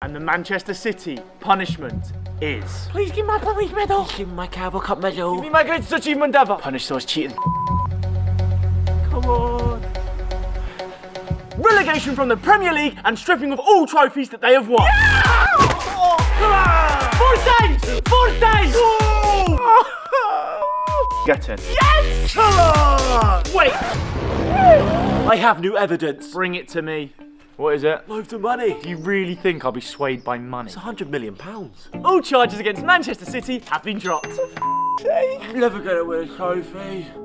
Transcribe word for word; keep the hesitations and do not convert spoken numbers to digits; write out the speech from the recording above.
And the Manchester City punishment is... Please give me my Premier League medal. Please give me my Carabao Cup medal. Give me my greatest achievement ever. Punish those cheating. Come on. Relegation from the Premier League and stripping of all trophies that they have won. Yeah! Oh, come on! Forte! Forte! Get in. Yes! Come on! Wait! I have new evidence. Bring it to me. What is it? Loads of money. Do you really think I'll be swayed by money? It's a hundred million pounds. All charges against Manchester City have been dropped. I'm never gonna win a trophy.